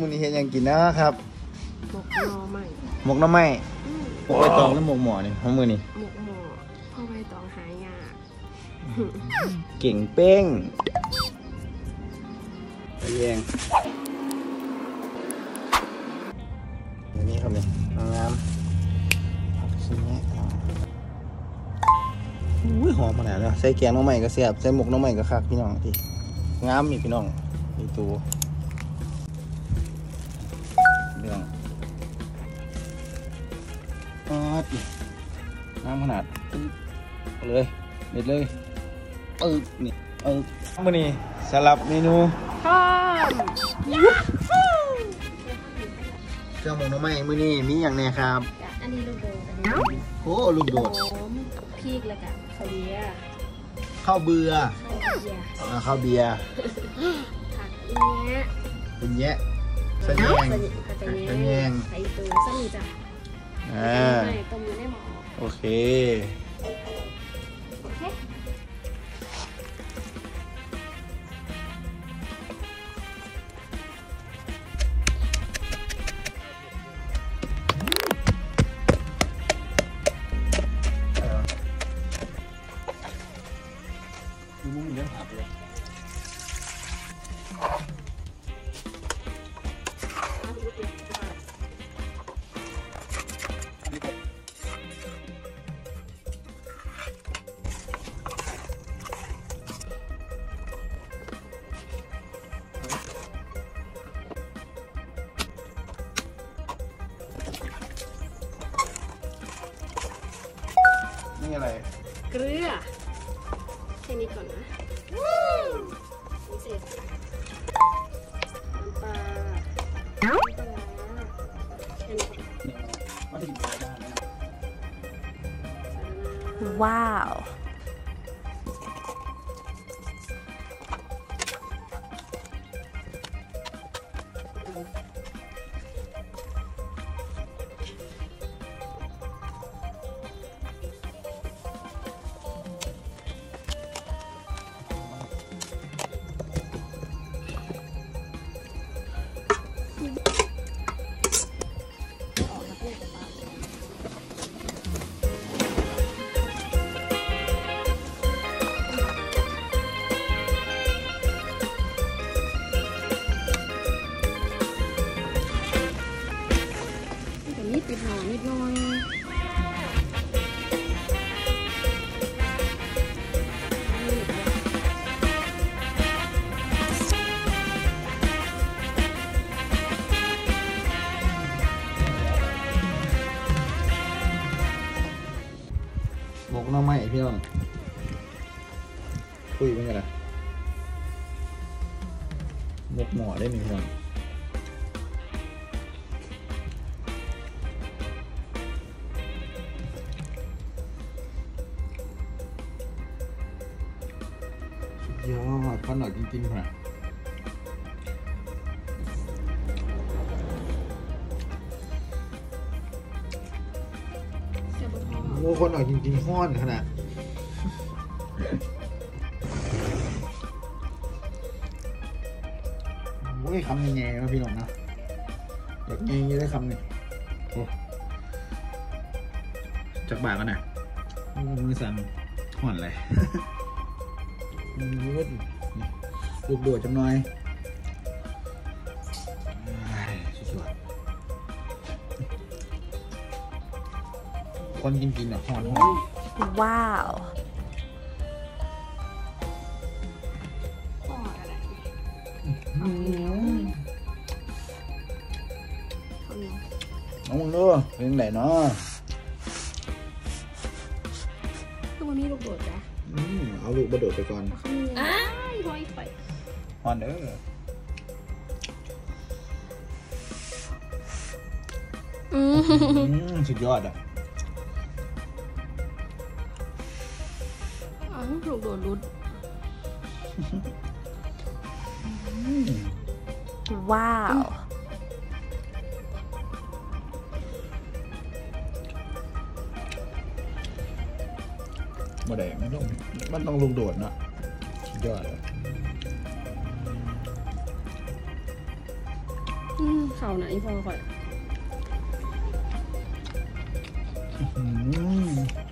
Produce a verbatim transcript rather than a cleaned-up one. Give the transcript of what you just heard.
มื้อนี้เฮ็ดหยังกินนะครับหมกหน่อไม้หมกหน่อไม้หมกใบตองแล้วหมกหมอนี่ของมื้อนี้หมกหม้อเพราะใบตองหายากเก่งเป้งไปเองอันนี้ครับนี่งามผักชิ้นนี้อุ้ยหอมขนาดนี้ใส่แกงหน่อไม้ก็แซ่บใส่หมกหน่อไม้ก็คักพี่น้องที่งามนี่พี่น้องนี่ตัวเรื่องอ๋อน้ำขนาดเอาเลยเด็ดเลยเออนี่เออมื้อนี้สลับเมนูพร้อมเครื่องหมกหน่อไม้มื้อนี้มีอย่างแน่ครับอันนี้ลูกโดดอันนี้โอ้ลูกโดดหอมพริกแล้วก็ข้าวเบียร์ข้าวเบื่อข้าวเบียร์ข้าวเบียร์ผักเนี้ยเป็นแยะสะแยงสะแยงไข่ตูสมีจ้ะอ่าต้มอยู่ในหม้อโอเคโอเคดูมุ้งเลี้ยงผักเลยนี่อะไรเกลือแค่นี้ก่อนนะนี่เสร็จน้ำปลาน้ำปลาแค่นี้ว้าวนิดหน่อยนิดหน่อยหมกหน่อไม้พี่น้องคุยเป็นไงล่ะหมกหม้อได้ไหมพี่น้องยอดขนาดจริงๆค่ะโอ้คนหน่อยจริงๆห้อนขนาดโอ้ยคำยังไงนะพี่น้องนะอยากยังยังได้คำหนึ่งโอ้จากบาทกันนะมือสั่นห่อนเลยลูกโดดจังหน่อยสุดๆคนกินกินอ่ะหอนหอนว้าวน้องมึงดูเป็นไหนเนาะคือมันมีลูกโดดจ้ะเอาลูกมาโดดไปก่อนอ้ายร้อยไปฮอนเด้ออืมสุดยอดอ่ะอ้าวลูกโดดรุดว้าวมาแดงมันต้องมันต้องลูกโดดเนาะสุดยอดเลยอืมเขานะอีพ่อคอยอืม